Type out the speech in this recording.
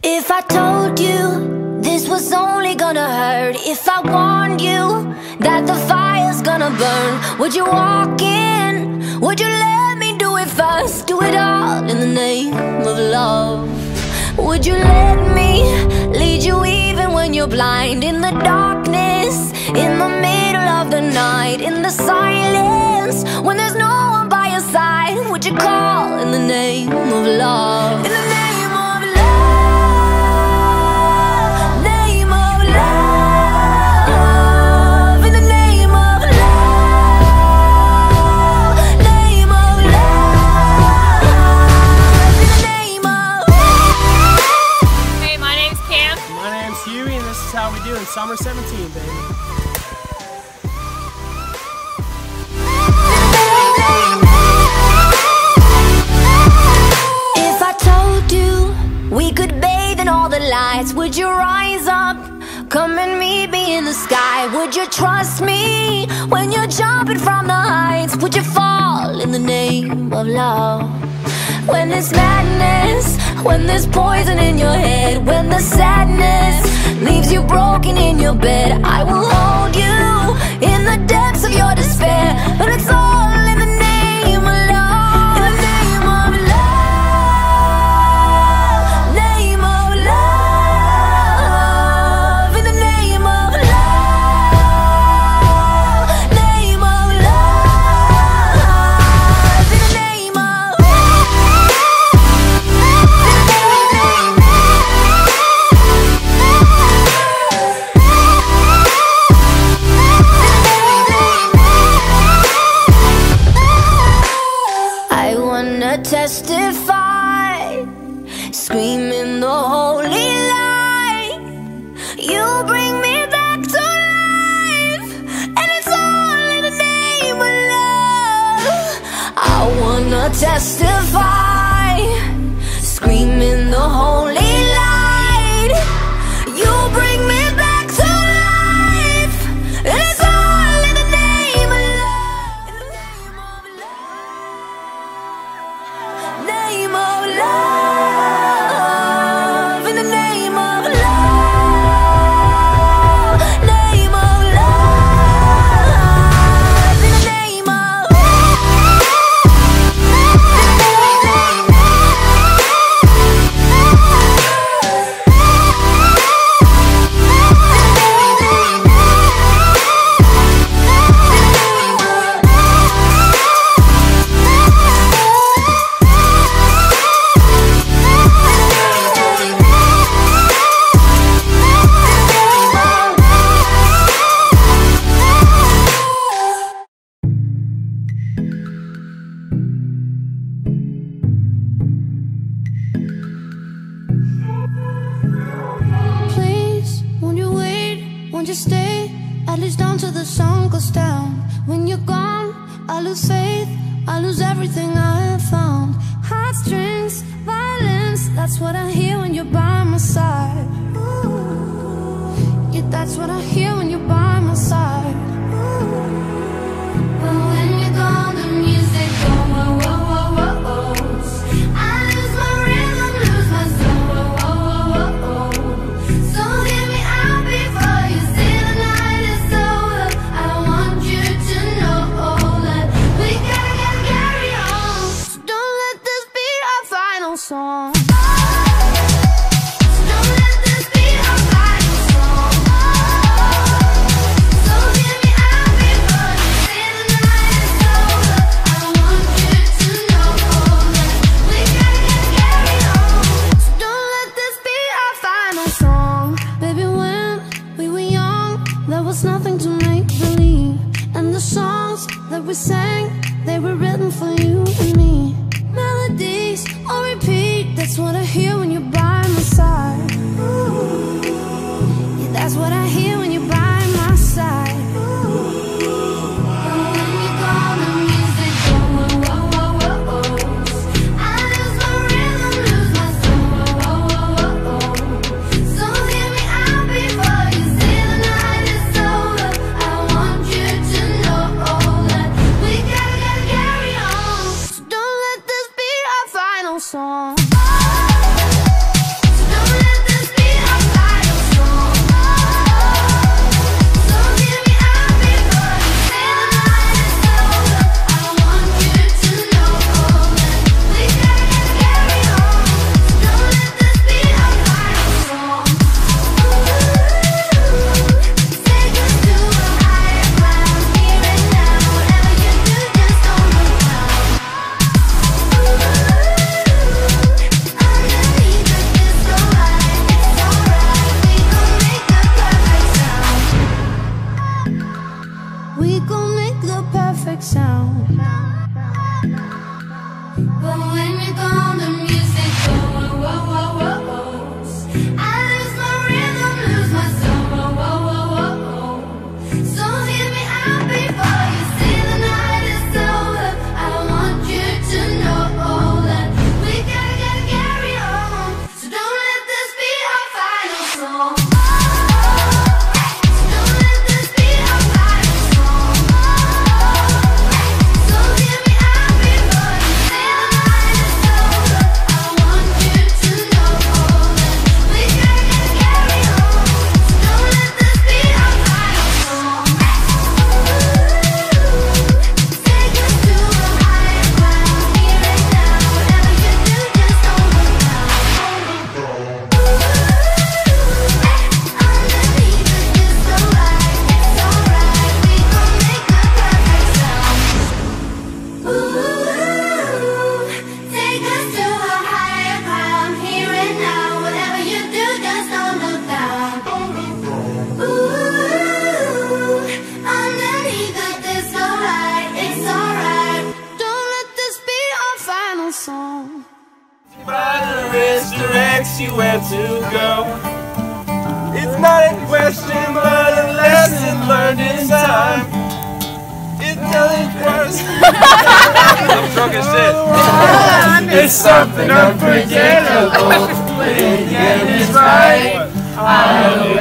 If I told you this was only gonna hurt, if I warned you that the fire's gonna burn, would you walk in? Would you let me do it first? Do it all in the name of love. Would you let me lead you even when you're blind? In the darkness, in the middle of the night, in the silence, when there's no one by your side, would you call in the name of love? In the name of love, name of love, in the name of love, name of love, in the name of. Hey, my name's Cam. My name's Huey, and this is how we do in Summer 17, baby. We could bathe in all the lights. Would you rise up? Come and meet me in the sky. Would you trust me when you're jumping from the heights? Would you fall in the name of love? When there's madness, when there's poison in your head, when the sadness leaves you broken in your bed, I will hold you in the depths of your despair. But it's all in the name of love. In the name of love. Testify, screaming the holy light. You bring me back to life, and it's all in the name of love. I wanna testify, screaming the holy light. You bring me back to life, and it's all in the name of love. In the name of love. Name of love, in the name of love, name of love, in the name of. Just stay, at least until the sun goes down. When you're gone, I lose faith, I lose everything I have found. Heartstrings, violence, that's what I hear when you're by my side. Yeah, that's what I hear when you're by my side. But when you're gone, the music goes whoa, whoa, whoa, whoa, whoa. I lose my rhythm, lose my soul, whoa, whoa, whoa, whoa, whoa. So hear me out before you say the night is over. I want you to know that we gotta carry on. So don't let this be our final song. Nothing to make believe, and the songs that we sang, they were written for you and me. Melodies on repeat, that's what I hear when you're by my side. Yeah, that's what I hear when you're by my side. Don't But when you're gone, the music goes. Whoa, whoa, whoa, whoa. I lose my rhythm, lose my soul. Whoa, whoa, whoa, whoa. So hear me out before you say the night is over. I want you to know that we gotta carry on. So don't let this be our final song. So don't let this be our final song. So hear me out before you say the night is over. I want you to know that we gotta carry on. So don't let this be our final song. Take us to a higher ground, here and now. Whatever you do, just don't look down. Underneath it, it's alright, it's alright. We gon' make the perfect sound. Take us to a higher ground, here and now. Whatever you do, just don't look down. Underneath it, it's alright, it's alright. Don't let this be our final song. By the wrist directs you where to go. It's not a question, but a lesson learned in time. It's nothing personal. I'm drunk as shit. It's something unforgettable. When you get this right, I